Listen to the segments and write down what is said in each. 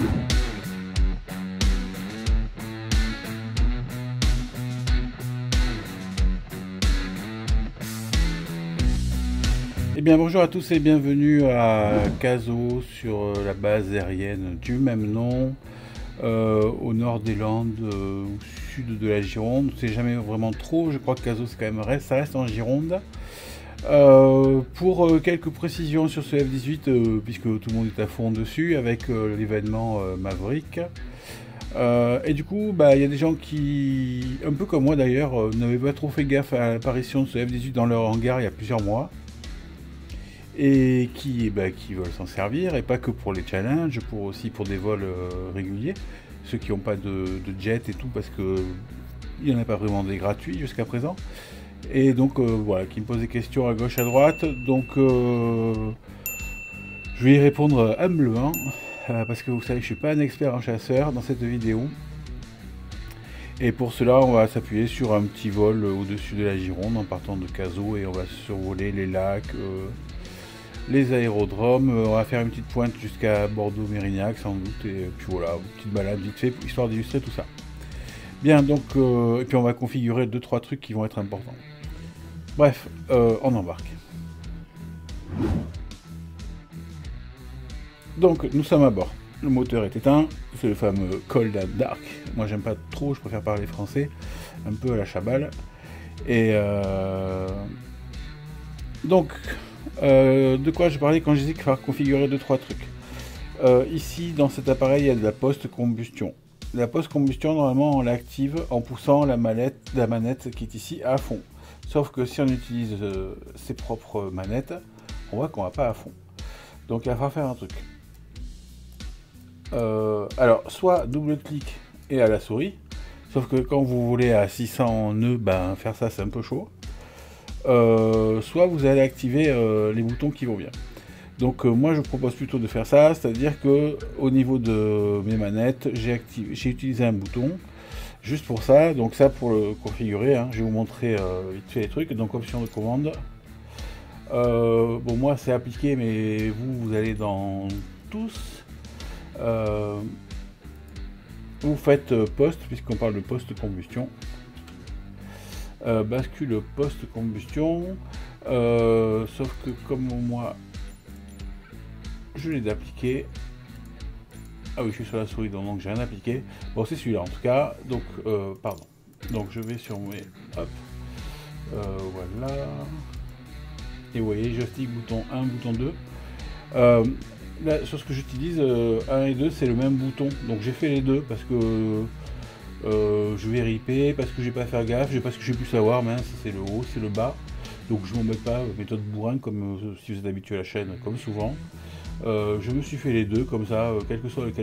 Eh bien bonjour à tous et bienvenue à Cazaux sur la base aérienne du même nom, au nord des Landes, au sud de la Gironde. C'est jamais vraiment trop, je crois que Cazaux c'est quand même ça reste en Gironde. Pour quelques précisions sur ce F-18, puisque tout le monde est à fond dessus avec l'événement Maverick. Et du coup, il y a des gens qui, un peu comme moi d'ailleurs, n'avaient pas trop fait gaffe à l'apparition de ce F-18 dans leur hangar il y a plusieurs mois. Et qui veulent s'en servir, et pas que pour les challenges, aussi pour des vols réguliers, ceux qui n'ont pas de jet et tout, parce que il n'y en a pas vraiment des gratuits jusqu'à présent. Et donc voilà, qui me posent des questions à gauche à droite, donc je vais y répondre humblement, parce que vous savez que je suis pas un expert en chasseur dans cette vidéo. Et pour cela, on va s'appuyer sur un petit vol au-dessus de la Gironde en partant de Cazaux, et on va survoler les lacs, les aérodromes. On va faire une petite pointe jusqu'à Bordeaux-Mérignac sans doute, et puis voilà, une petite balade vite fait, histoire d'illustrer tout ça. Bien, donc, et puis on va configurer 2-3 trucs qui vont être importants. Bref, on embarque. Donc, nous sommes à bord. Le moteur est éteint, c'est le fameux Cold and Dark. Moi, j'aime pas trop, je préfère parler français, un peu à la Chabal. Et donc, de quoi je parlais quand je disais qu'il fallait configurer 2-3 trucs. Ici, dans cet appareil, il y a de la post-combustion. La post-combustion, normalement, on l'active en poussant la manette qui est ici à fond. Sauf que si on utilise ses propres manettes, on voit qu'on va pas à fond. Donc il va falloir faire un truc. Alors, soit double-clic et à la souris, sauf que quand vous voulez à 600 nœuds, faire ça c'est un peu chaud. Soit vous allez activer les boutons qui vont bien. Donc moi je propose plutôt de faire ça, c'est-à-dire que au niveau de mes manettes, j'ai utilisé un bouton juste pour ça. Donc ça, pour le configurer, je vais vous montrer vite fait les trucs. Donc option de commande. Bon, moi c'est appliqué, mais vous allez dans tous. Vous faites poste, puisqu'on parle de post-combustion. Bascule post-combustion. Sauf que comme moi je l'ai d'appliquer. Ah oui, je suis sur la souris, donc j'ai rien appliqué. Bon, c'est celui-là en tout cas. Donc, pardon. Donc je vais sur mes... Hop. Voilà. Et vous voyez, joystick bouton 1, bouton 2. Là, sur ce que j'utilise, 1 et 2, c'est le même bouton. Donc j'ai fait les deux parce que je vais riper, parce que je vais pas faire gaffe, parce que j'ai pu savoir, mince, c'est le haut, c'est le bas. Donc je m'en mets pas, méthode bourrin, comme si vous êtes habitué à la chaîne, comme souvent. Je me suis fait les deux, comme ça, quel que soit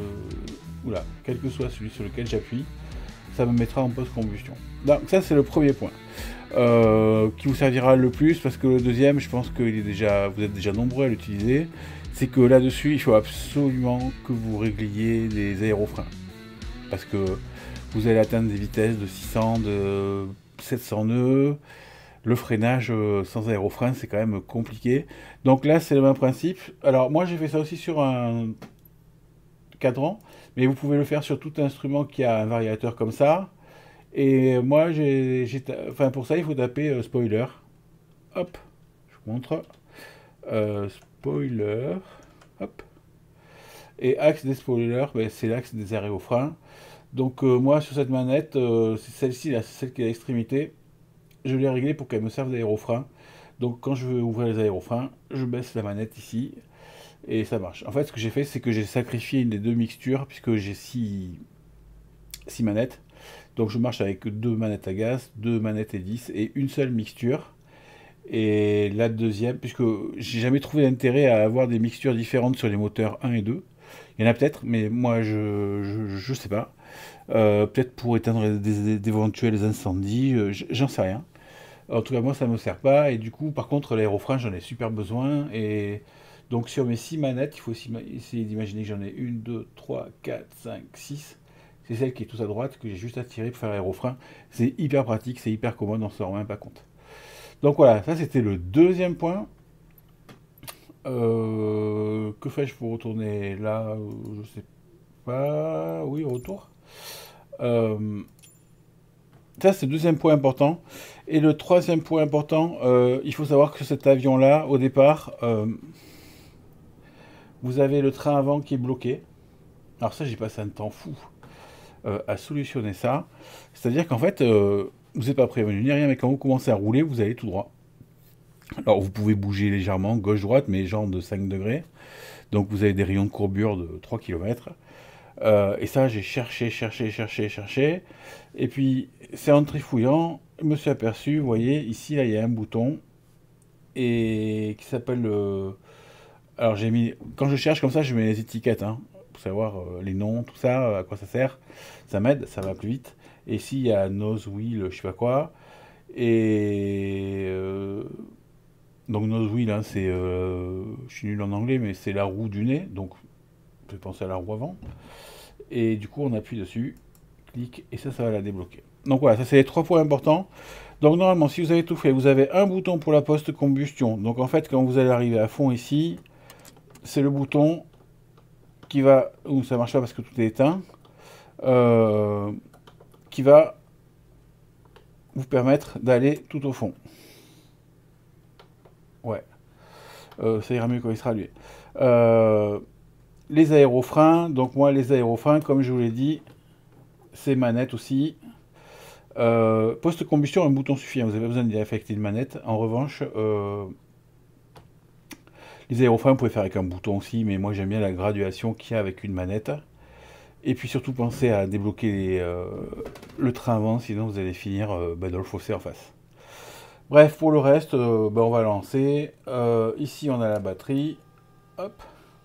celui sur lequel j'appuie, ça me mettra en post-combustion. Donc ça c'est le premier point, qui vous servira le plus, parce que le deuxième, je pense que vous êtes déjà nombreux à l'utiliser, c'est que là-dessus, il faut absolument que vous régliez les aérofreins. Parce que vous allez atteindre des vitesses de 600, de 700 nœuds. Le freinage sans aérofrein, c'est quand même compliqué. Donc là, c'est le même principe. Alors moi, j'ai fait ça aussi sur un cadran, mais vous pouvez le faire sur tout instrument qui a un variateur comme ça. Et moi, pour ça, il faut taper spoiler. Hop, je vous montre. Spoiler. Hop. Et axe des spoilers, c'est l'axe des aérofreins. Donc moi, sur cette manette, c'est celle-ci, là, c'est celle qui est à l'extrémité. Je l'ai réglé pour qu'elle me serve d'aérofrein. Donc quand je veux ouvrir les aérofreins, je baisse la manette ici et ça marche. En fait, ce que j'ai fait, c'est que j'ai sacrifié une des deux mixtures puisque j'ai 6 manettes. Donc je marche avec 2 manettes à gaz, 2 manettes et 10 et une seule mixture. Et la deuxième, puisque j'ai jamais trouvé d'intérêt à avoir des mixtures différentes sur les moteurs 1 et 2. Il y en a peut-être, mais moi je sais pas. Peut-être pour éteindre d'éventuels incendies, j'en sais rien. En tout cas, moi, ça ne me sert pas. Et du coup, par contre, l'aérofrein, j'en ai super besoin. Et donc, sur mes 6 manettes, il faut essayer d'imaginer que j'en ai 1, 2, 3, 4, 5, 6. C'est celle qui est tout à droite que j'ai juste à tirer pour faire l'aérofrein. C'est hyper pratique, c'est hyper commode, on ne s'en rend même pas compte. Donc voilà, ça c'était le deuxième point. Que fais-je pour retourner là? Je sais pas... Oui, retour. Euh, Ça, c'est le deuxième point important. Et le troisième point important, il faut savoir que cet avion-là, au départ, vous avez le train avant qui est bloqué. Alors ça, j'ai passé un temps fou à solutionner ça. C'est-à-dire qu'en fait, vous n'êtes pas prévenu ni rien, mais quand vous commencez à rouler, vous allez tout droit. Alors vous pouvez bouger légèrement, gauche-droite, mais genre de 5 degrés. Donc vous avez des rayons de courbure de 3 km. Et ça, j'ai cherché, cherché, cherché, cherché. Et puis, c'est en trifouillant, je me suis aperçu, vous voyez, ici, là, il y a un bouton et qui s'appelle... Alors, j'ai mis... Quand je cherche comme ça, je mets les étiquettes, hein, pour savoir les noms, tout ça, à quoi ça sert. Ça m'aide, ça va plus vite. Et ici, il y a nose wheel, je sais pas quoi. Et... donc, nose wheel, hein, c'est... je suis nul en anglais, mais c'est la roue du nez. Donc, je vais penser à la roue avant. Et du coup, on appuie dessus, clic, et ça va la débloquer. Donc voilà, ça c'est les trois points importants. Donc normalement, si vous avez tout fait, vous avez un bouton pour la post-combustion. Donc en fait, quand vous allez arriver à fond ici, c'est le bouton qui va... Ou ça marche pas parce que tout est éteint. Qui va vous permettre d'aller tout au fond. Ouais. Ça ira mieux quand il sera allumé. Les aérofreins. Donc moi, les aérofreins, comme je vous l'ai dit, c'est manette aussi. Post-combustion, un bouton suffit, hein, vous n'avez pas besoin d'y affecter une manette. En revanche, les aérofreins, vous pouvez faire avec un bouton aussi, mais moi j'aime bien la graduation qu'il y a avec une manette. Et puis surtout, pensez à débloquer le train avant, sinon vous allez finir dans le fossé en face. Bref, pour le reste, on va lancer. Ici, on a la batterie. Hop.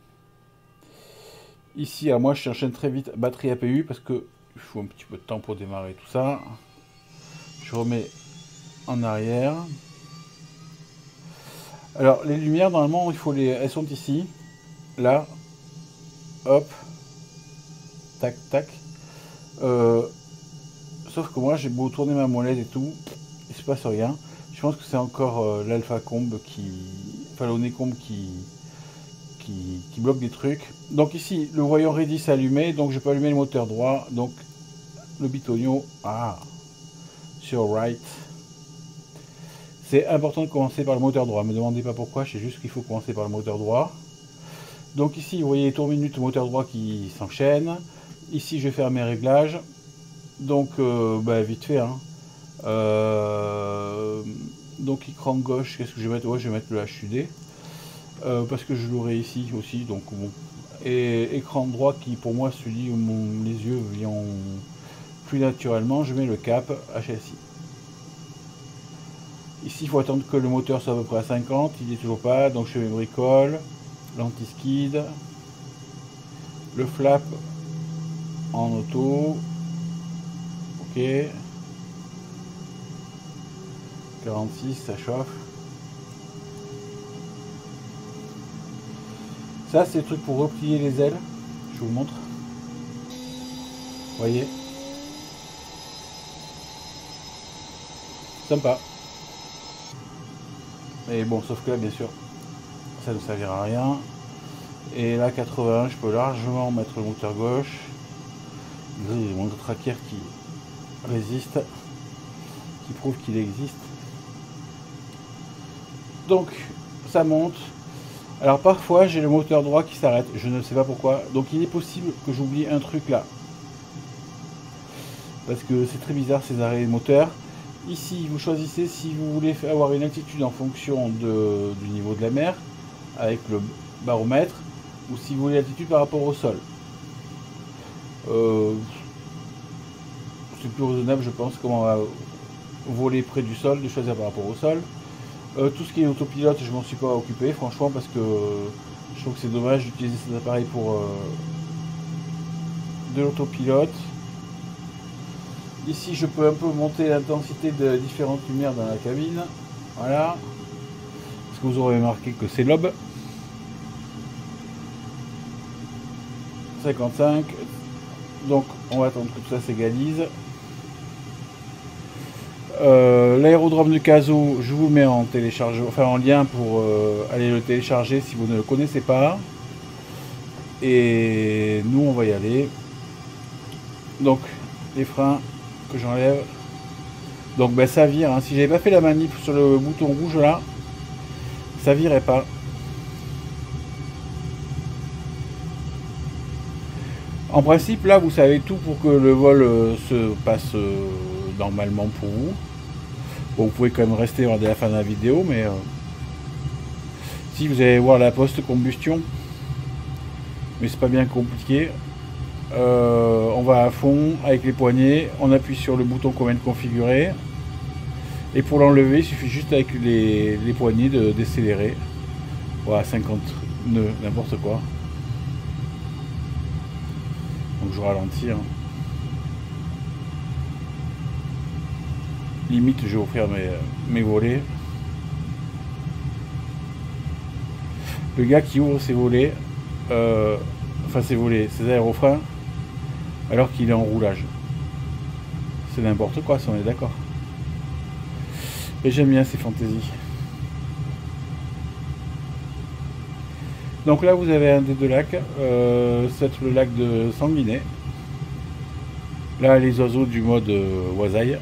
Ici, moi je enchaîne très vite batterie APU parce que il faut un petit peu de temps pour démarrer tout ça. Je remets en arrière. Alors, les lumières, normalement, elles sont ici. Là. Hop. Tac, tac. Sauf que moi, j'ai beau tourner ma molette et tout. Il se passe rien. Je pense que c'est encore l'alpha combe enfin, l'onécombe qui bloque des trucs. Donc ici, le voyant ready s'est allumé. Donc, je peux allumer le moteur droit. Donc, le bitonio. Sur right. C'est important de commencer par le moteur droit. Ne me demandez pas pourquoi, je sais juste qu'il faut commencer par le moteur droit. Donc ici, vous voyez les tours minutes, moteur droit qui s'enchaîne. Ici, je vais faire mes réglages. Donc, vite fait. Hein. Donc, écran gauche, qu'est-ce que je vais mettre? Ouais, je vais mettre le HUD. Parce que je l'aurai ici aussi. Donc, bon. Et écran droit qui, pour moi, celui où les yeux viennent plus naturellement, je mets le cap HSI. Ici, il faut attendre que le moteur soit à peu près à 50. Il n'est toujours pas. Donc, je fais mes bricoles. L'anti-skid. Le flap en auto. Ok. 46, ça chauffe. Ça, c'est le truc pour replier les ailes. Je vous montre. Vous voyez. Sympa. Mais bon, sauf que là, bien sûr, ça ne servira à rien. Et là, 80, je peux largement mettre le moteur gauche. Vous avez mon tracker qui résiste, qui prouve qu'il existe. Donc, ça monte. Alors, parfois, j'ai le moteur droit qui s'arrête. Je ne sais pas pourquoi. Donc, il est possible que j'oublie un truc là. Parce que c'est très bizarre ces arrêts moteurs. Ici, vous choisissez si vous voulez avoir une altitude en fonction du niveau de la mer, avec le baromètre, ou si vous voulez l'altitude par rapport au sol. C'est plus raisonnable, je pense, comme on va voler près du sol, de choisir par rapport au sol. Tout ce qui est autopilote, je m'en suis pas occupé, franchement, parce que je trouve que c'est dommage d'utiliser ces appareils pour de l'autopilote. Ici, je peux un peu monter l'intensité de différentes lumières dans la cabine. Voilà. Parce que vous aurez remarqué que c'est l'aube. 55. Donc, on va attendre que tout ça s'égalise. L'aérodrome de Cazaux, je vous mets en télécharge, enfin en lien pour aller le télécharger si vous ne le connaissez pas. Et nous on va y aller. Donc les freins que j'enlève. Donc ben, ça vire, hein. Si j'avais pas fait la manip sur le bouton rouge là, ça virait pas. En principe là vous savez tout pour que le vol se passe normalement pour vous. Bon, vous pouvez quand même rester regarder la fin de la vidéo, mais si vous allez voir la post-combustion, mais c'est pas bien compliqué. On va à fond avec les poignets, on appuie sur le bouton qu'on vient de configurer, et pour l'enlever il suffit juste avec les poignets de décélérer. Voilà, 50 nœuds, n'importe quoi. Donc je ralentis, hein. Limite je vais offrir mes volets. Le gars qui ouvre ses volets, enfin ses volets, ses aérofreins, alors qu'il est en roulage. C'est n'importe quoi si on est d'accord. Et j'aime bien ces fantaisies. Donc là vous avez un des deux lacs, c'est le lac de Sanguinet. Là les oiseaux du mode Wasaï.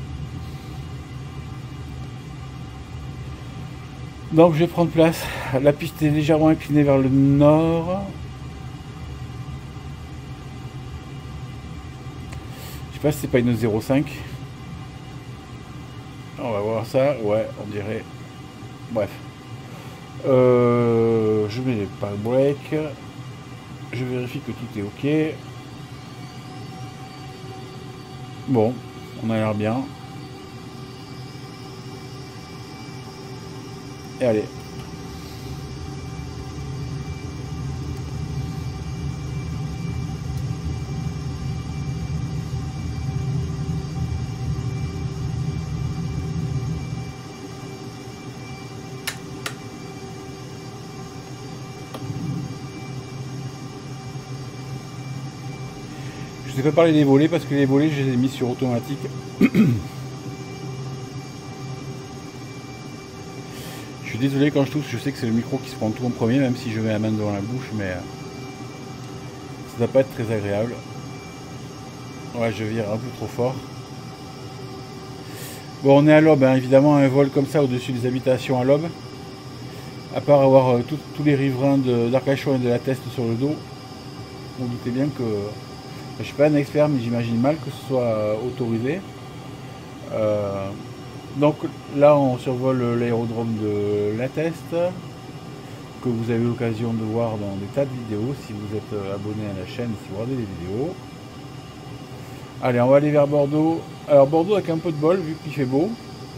Donc je vais prendre place. La piste est légèrement inclinée vers le nord. Je sais pas si c'est pas une 0,5. On va voir ça. Ouais, on dirait. Bref. Je mets les park break. Je vérifie que tout est ok. Bon, on a l'air bien. Et allez. Je ne vais pas parler des volets parce que les volets je les ai mis sur automatique. Je suis désolé quand je tousse, je sais que c'est le micro qui se prend tout en premier, même si je mets la main devant la bouche, mais ça ne va pas être très agréable. Ouais, je vire un peu trop fort. Bon, on est à l'aube, hein. Évidemment, un vol comme ça au-dessus des habitations à l'aube, à part avoir tous les riverains d'Arcachon et de la Teste sur le dos, vous doutez bien que je suis pas un expert, mais j'imagine mal que ce soit autorisé. Donc là, on survole l'aérodrome de La Teste, que vous avez l'occasion de voir dans des tas de vidéos si vous êtes abonné à la chaîne, si vous regardez les vidéos. Allez, on va aller vers Bordeaux. Alors Bordeaux avec un peu de bol, vu qu'il fait beau.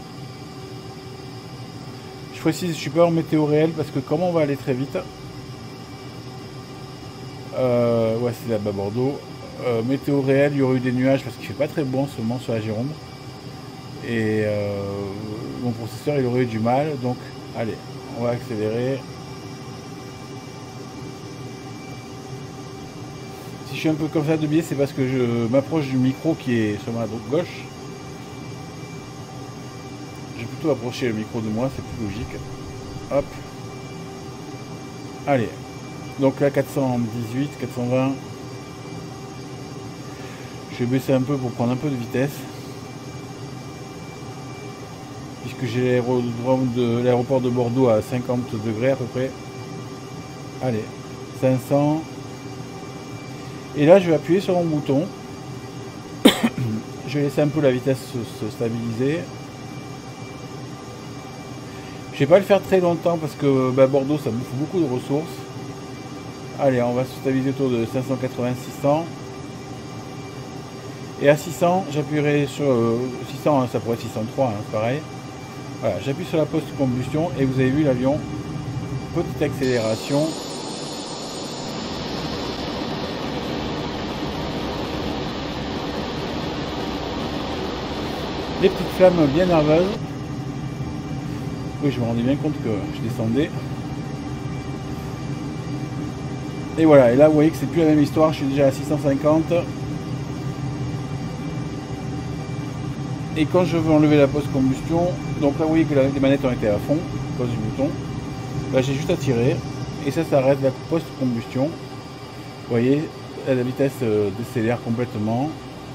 Je précise, je suis pas en météo réel parce que comme on va aller très vite. Ouais, c'est là-bas Bordeaux. Météo réel, il y aurait eu des nuages parce qu'il fait pas très bon en ce moment sur la Gironde. Et mon processeur il aurait eu du mal. Donc allez, on va accélérer. Si je suis un peu comme ça de biais, c'est parce que je m'approche du micro qui est sur ma gauche. Je vais plutôt approcher le micro de moi, c'est plus logique. Hop. Allez. Donc là 418, 420. Je vais baisser un peu pour prendre un peu de vitesse. Puisque j'ai l'aéroport de Bordeaux à 50 degrés à peu près. Allez. 500. Et là je vais appuyer sur mon bouton. Je vais laisser un peu la vitesse se stabiliser. Je vais pas le faire très longtemps parce que Bordeaux ça bouffe beaucoup de ressources. Allez, on va se stabiliser autour de 580-600. Et à 600, j'appuierai sur 600, ça pourrait être 603, hein, c'est pareil. Voilà, j'appuie sur la post-combustion et vous avez vu l'avion. Petite accélération. Les petites flammes bien nerveuses. Oui, je me rendais bien compte que je descendais. Et voilà, et là vous voyez que c'est plus la même histoire, je suis déjà à 650. Et quand je veux enlever la post-combustion, donc là vous voyez que les manettes ont été à fond, à cause du bouton. Là j'ai juste à tirer, et ça s'arrête la post-combustion. voyez, la vitesse décélère complètement.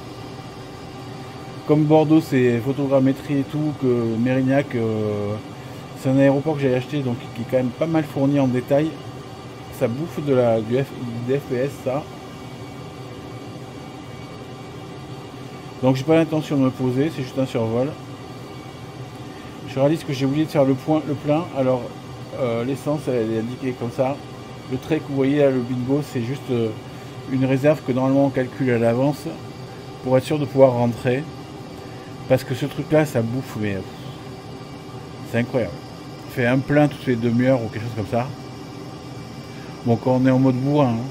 Comme Bordeaux c'est photogrammétrie et tout, que Mérignac c'est un aéroport que j'ai acheté donc qui est quand même pas mal fourni en détail. Ça bouffe des FPS ça. Donc j'ai pas l'intention de me poser, c'est juste un survol. Je réalise que j'ai oublié de faire le plein, alors l'essence elle est indiquée comme ça. Le trait que vous voyez là, le bingo, c'est juste une réserve que normalement on calcule à l'avance pour être sûr de pouvoir rentrer. Parce que ce truc là ça bouffe, mais c'est incroyable. Fait un plein toutes les demi-heures ou quelque chose comme ça. Bon, quand on est en mode bourrin. Hein.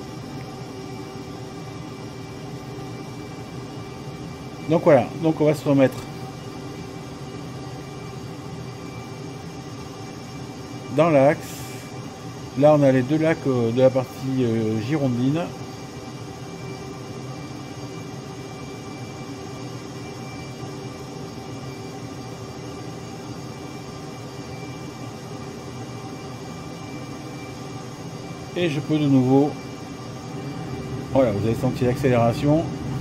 Donc voilà, donc on va se remettre dans l'axe. Là on a les deux lacs de la partie girondine. Et je peux de nouveau, voilà, vous avez senti l'accélération.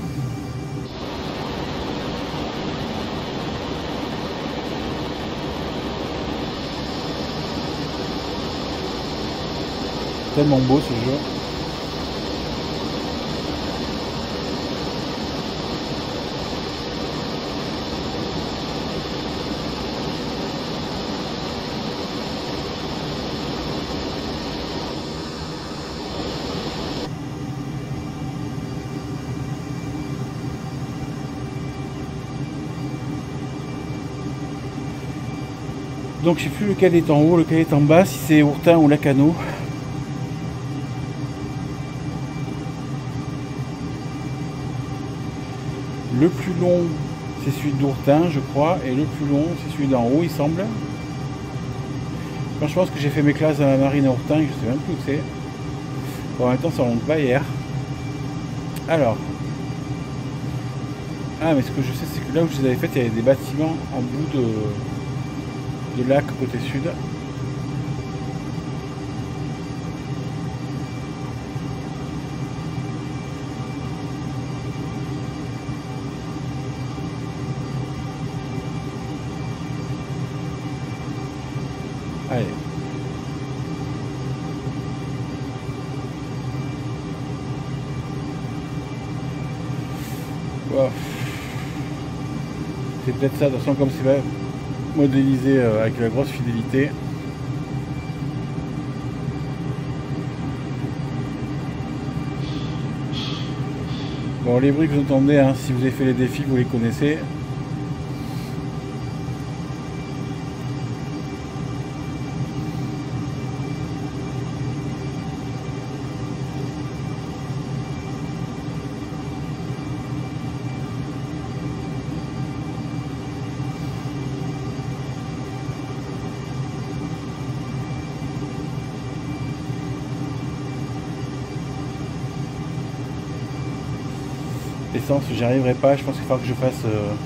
Tellement beau ce jeu. Donc je sais plus lequel est en haut, lequel est en bas, si c'est Ourtin ou Lacanau. Le plus long c'est celui d'Ourtin je crois, et le plus long c'est celui d'en haut il semble. Quand je pense que j'ai fait mes classes à la marine à Ourtin, je sais même plus où c'est. Bon, en même temps ça remonte pas hier. Alors. Ah mais ce que je sais c'est que là où je les avais fait il y avait des bâtiments en bout de lac côté sud. Allez. Wow. C'est peut-être ça, de toute façon comme c'est modélisé avec la grosse fidélité. Bon, les bruits que vous entendez, hein, si vous avez fait les défis, vous les connaissez. Essence, j'y arriverai pas, je pense qu'il faudra que je fasse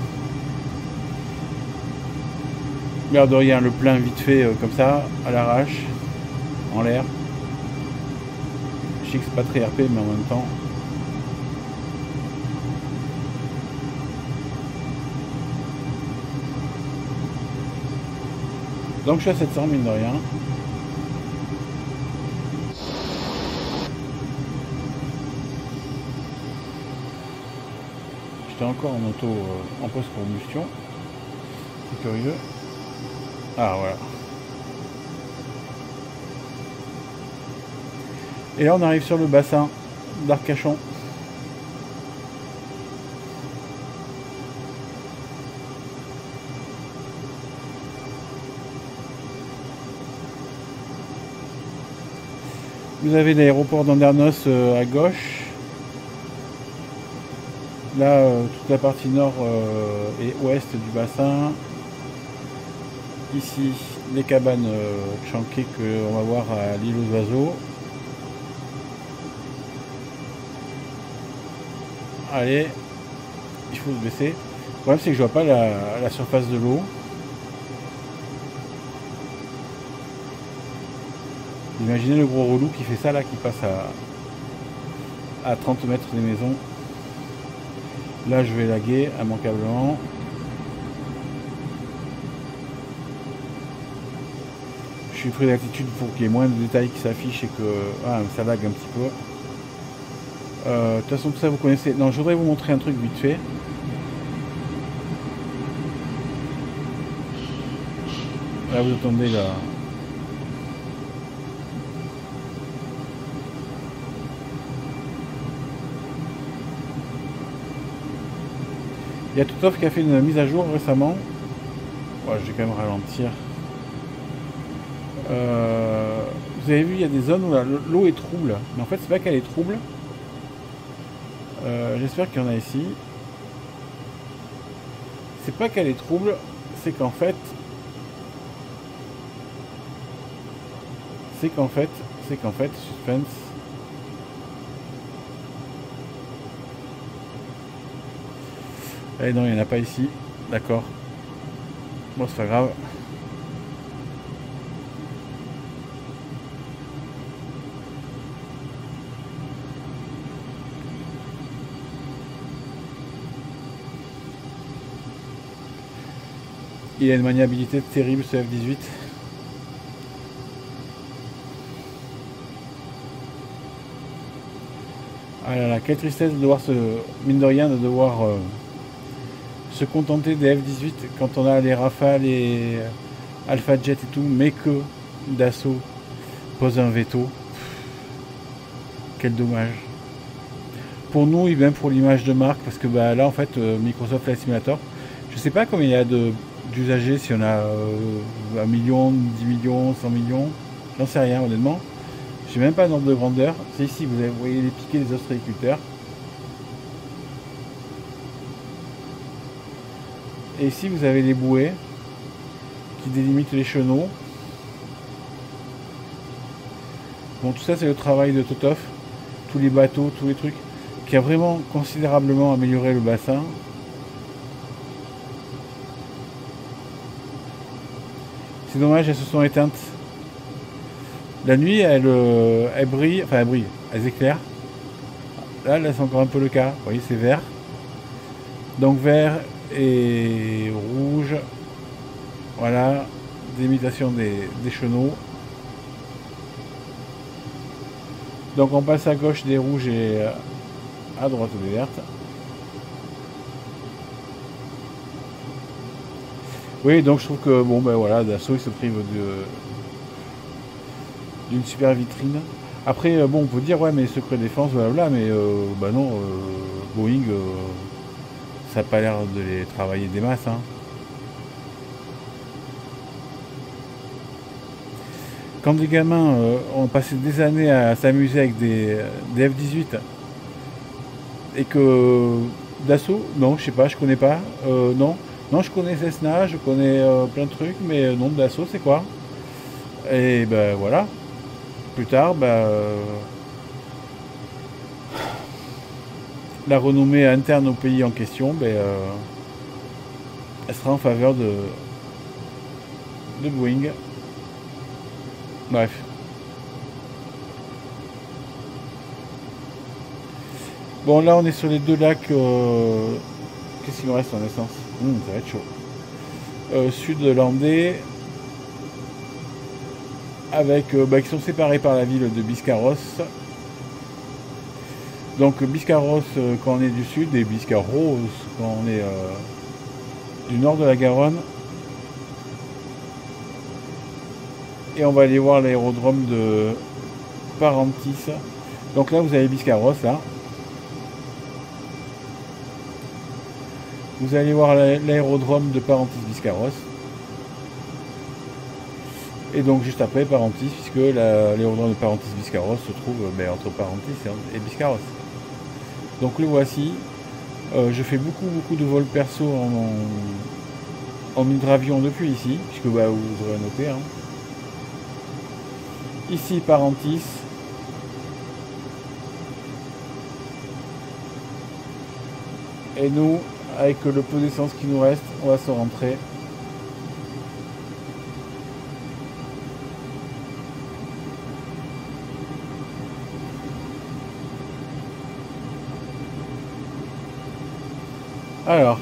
l'air de rien, le plein vite fait comme ça, à l'arrache, en l'air. Je sais que c'est pas très RP mais en même temps. Donc je suis à 700 mine de rien. Encore en auto en post-combustion, c'est curieux. Ah voilà. Et là on arrive sur le bassin d'Arcachon. Vous avez l'aéroport d'Andernos à gauche. Là, toute la partie nord et ouest du bassin. Ici, les cabanes chanquées qu'on va voir à l'île aux oiseaux. Allez, il faut se baisser. Le problème, c'est que je vois pas la surface de l'eau. Imaginez le gros relou qui fait ça là, qui passe à à 30 mètres des maisons. Là, je vais laguer immanquablement. Je suis pris d'altitude pour qu'il y ait moins de détails qui s'affichent et que ça lag un petit peu. De toute façon, tout ça, vous connaissez. Non, je voudrais vous montrer un truc vite fait. Là, vous entendez là. Il y a Toutoff qui a fait une mise à jour récemment. Ouais, je vais quand même ralentir. Vous avez vu, il y a des zones où l'eau est trouble. Mais en fait, c'est pas qu'elle est trouble. J'espère qu'il y en a ici. C'est pas qu'elle est trouble, c'est qu'en fait, suspense. Eh non, il n'y en a pas ici. D'accord. Bon, c'est pas grave. Il a une maniabilité terrible ce F-18. Ah là là, quelle tristesse de devoir mine de rien, de devoir se contenter des F-18 quand on a les Rafales et Alpha Jet et tout, mais que Dassault pose un veto. Quel dommage. Pour nous et même pour l'image de marque, parce que bah, là en fait Microsoft Flight Simulator, je sais pas combien il y a d'usagers, si on a 1 million, 10 millions, 100 millions, j'en sais rien honnêtement. J'ai même pas d'ordre de grandeur. C'est ici, vous voyez les piquets des ostréiculteurs. Et ici vous avez les bouées qui délimitent les chenaux. Bon, tout ça c'est le travail de Toutoff, tous les bateaux, tous les trucs, qui a vraiment considérablement amélioré le bassin. C'est dommage, elles se sont éteintes. La nuit, elles brillent, enfin elles brillent, elles éclairent. Là c'est encore un peu le cas. Vous voyez, c'est vert. Donc vert et rouge. Voilà, d'imitation des chenaux. Donc on passe à gauche des rouges et à droite des vertes. Oui, donc je trouve que bon ben voilà, Dassault il se prive d'une super vitrine. Après bon, on peut dire ouais mais secret défense blablabla, mais bah non, Boeing ça n'a pas l'air de les travailler des masses hein. Quand des gamins ont passé des années à s'amuser avec des F-18 et que Dassault, non, je sais pas, je connais pas, non, je connais Cessna, je connais plein de trucs, mais non, Dassault, c'est quoi? Et ben voilà, plus tard, la renommée interne au pays en question, elle sera en faveur de Boeing. Bref. Bon, là, on est sur les deux lacs. Qu'est-ce qu'il me reste en essence? Ça va être chaud. Sud-landais. Avec, qui sont séparés par la ville de Biscarrosse. Donc, Biscarrosse quand on est du sud et Biscarrosse quand on est du nord de la Garonne. Et on va aller voir l'aérodrome de Parentis. Donc là, vous avez Biscarrosse, là. Vous allez voir l'aérodrome de Parentis-Biscarrosse. Et donc juste après Parentis, puisque l'aérodrome de Parentis-Biscarrosse se trouve entre Parentis et Biscarrosse. Donc le voici. Je fais beaucoup de vols perso en hydravion depuis ici, puisque vous aurez noté. Hein. Ici Parentis. Et nous, avec le peu d'essence qui nous reste, on va se rentrer. Alors.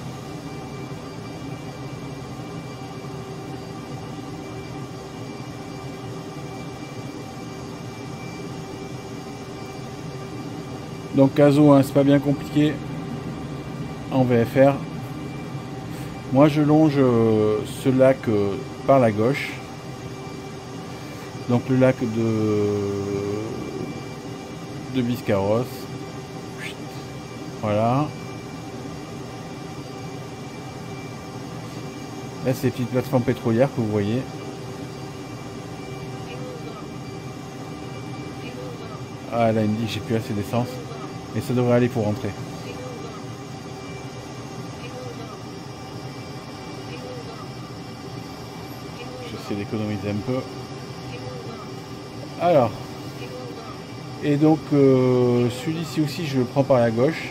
Donc Caso, hein, c'est pas bien compliqué en VFR. Moi je longe ce lac par la gauche. Donc le lac de Biscarrosse. Voilà. Là c'est les petites plateformes pétrolières que vous voyez. Ah là il me dit que j'ai plus assez d'essence. Et ça devrait aller pour rentrer. J'essaie d'économiser un peu. Alors. Et donc celui-ci aussi je le prends par la gauche.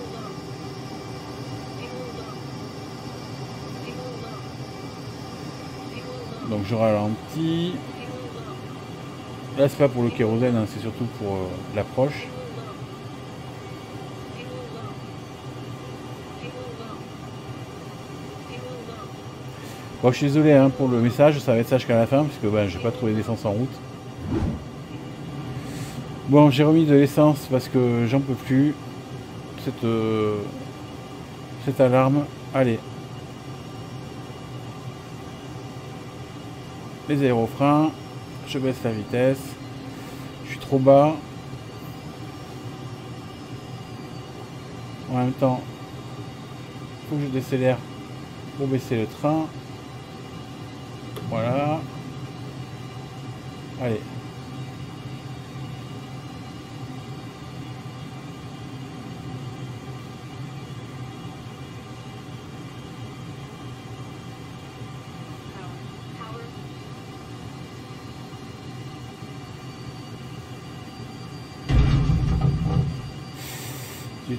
Donc je ralentis. Là c'est pas pour le kérosène, hein, c'est surtout pour l'approche. Bon, je suis désolé hein, pour le message, ça va être ça jusqu'à la fin, parce que ben, j'ai pas trouvé d'essence en route. Bon, j'ai remis de l'essence parce que j'en peux plus. Cette alarme. Allez. Les aérofreins. Je baisse la vitesse. Je suis trop bas. En même temps, il faut que je décélère pour baisser le train. Voilà. Allez. Zut.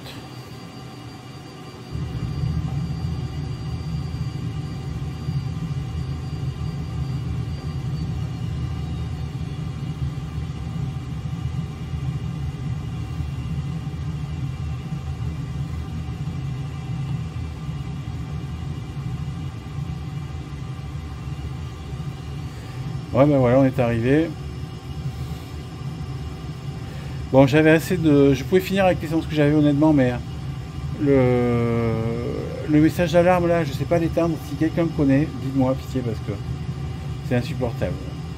Ouais ben voilà, on est arrivé. Bon, j'avais assez de... Je pouvais finir avec l'essence que j'avais honnêtement, mais le message d'alarme là, je sais pas l'éteindre. Si quelqu'un me connaît, dites-moi pitié parce que c'est insupportable.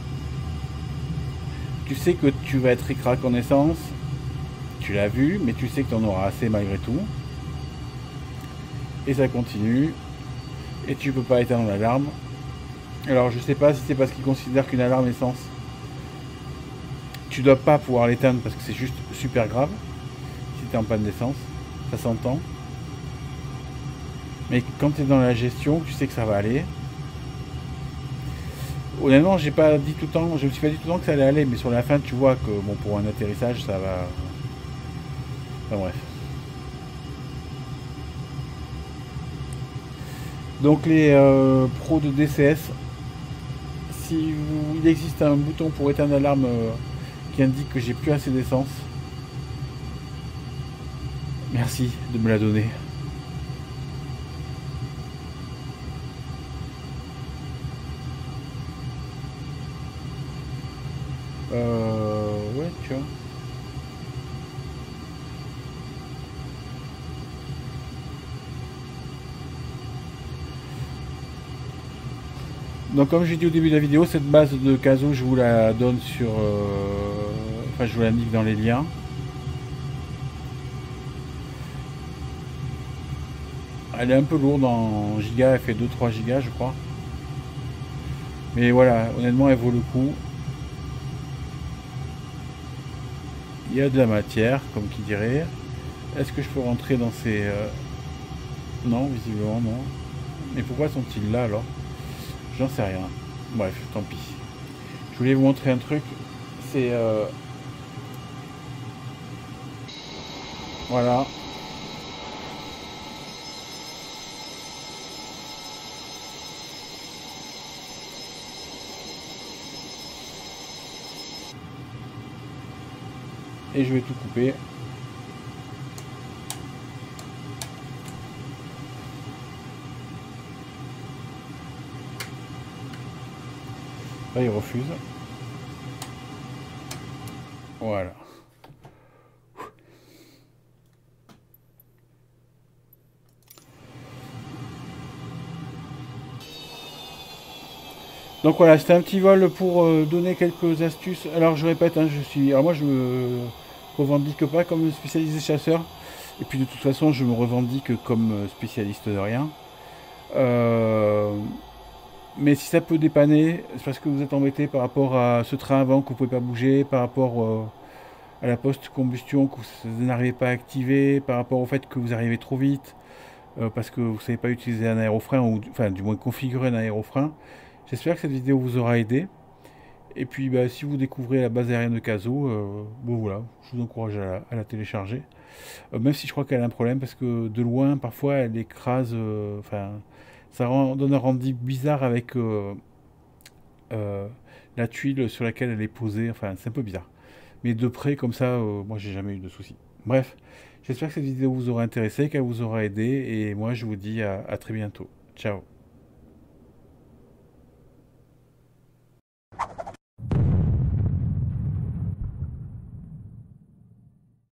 Tu sais que tu vas être ric-rac en essence, tu l'as vu, mais tu sais que tu en auras assez malgré tout. Et ça continue, et tu peux pas éteindre l'alarme. Alors je sais pas si c'est parce qu'ils considèrent qu'une alarme essence, tu dois pas pouvoir l'éteindre parce que c'est juste super grave si tu es en panne d'essence, ça s'entend. Mais quand tu es dans la gestion, tu sais que ça va aller. Honnêtement, j'ai pas dit tout le temps, je me suis pas dit tout le temps que ça allait aller, mais sur la fin, tu vois que bon, pour un atterrissage, ça va. Enfin bref. Donc les pros de DCS, si il existe un bouton pour éteindre l'alarme qui indique que j'ai plus assez d'essence, merci de me la donner. Ouais, tu vois. Donc comme j'ai dit au début de la vidéo, cette base de Caso, je vous la donne sur... Enfin, je vous l'indique dans les liens. Elle est un peu lourde en giga, elle fait 2-3 gigas je crois. Mais voilà, honnêtement elle vaut le coup. Il y a de la matière, comme qui dirait. Est-ce que je peux rentrer dans ces... Non, visiblement non. Mais pourquoi sont-ils là alors? J'en sais rien. Bref, tant pis. Je voulais vous montrer un truc. C'est... Voilà. Et je vais tout couper. Là, il refuse. Voilà. Donc voilà, c'était un petit vol pour donner quelques astuces. Alors je répète, hein, alors moi je me revendique pas comme spécialiste chasseur. Et puis de toute façon, je me revendique comme spécialiste de rien. Euh, mais si ça peut dépanner, c'est parce que vous êtes embêté par rapport à ce train avant que vous pouvez pas bouger, par rapport à la post-combustion que vous n'arrivez pas à activer, par rapport au fait que vous arrivez trop vite, parce que vous ne savez pas utiliser un aérofrein, ou enfin du moins configurer un aérofrein. J'espère que cette vidéo vous aura aidé. Et puis bah, si vous découvrez la base aérienne de Caso, bon voilà, je vous encourage à la télécharger. Même si je crois qu'elle a un problème parce que de loin, parfois, elle écrase. Enfin, donne un rendu bizarre avec euh, la tuile sur laquelle elle est posée. Enfin, c'est un peu bizarre. Mais de près, comme ça, moi, j'ai jamais eu de soucis. Bref, j'espère que cette vidéo vous aura intéressé, qu'elle vous aura aidé. Et moi, je vous dis à très bientôt. Ciao.